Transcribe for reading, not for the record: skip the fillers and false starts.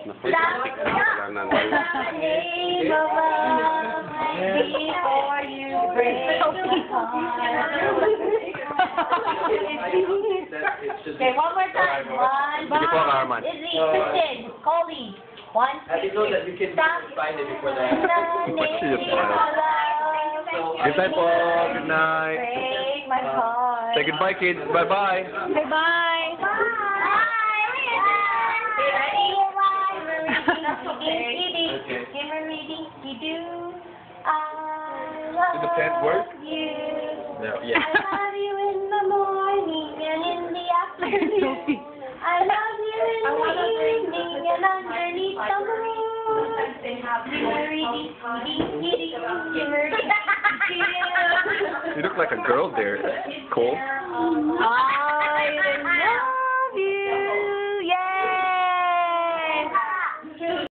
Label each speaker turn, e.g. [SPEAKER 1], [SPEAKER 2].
[SPEAKER 1] na first stick na kailangan.
[SPEAKER 2] Before you break the Okay, one more time.
[SPEAKER 1] Sige po, Carmen.
[SPEAKER 2] Izzy, Tristan, Cole. 1, 2, 3. Stop.
[SPEAKER 1] Good night po. Good night.
[SPEAKER 2] Break my heart.
[SPEAKER 1] Say goodbye, kids. Bye-bye.
[SPEAKER 2] Bye-bye.
[SPEAKER 1] Did the plant work?
[SPEAKER 2] You.
[SPEAKER 1] No,
[SPEAKER 2] I love you in the morning and in the afternoon. I love you in the evening and underneath the moon.
[SPEAKER 1] You look like a girl there, Cole.
[SPEAKER 2] I love you.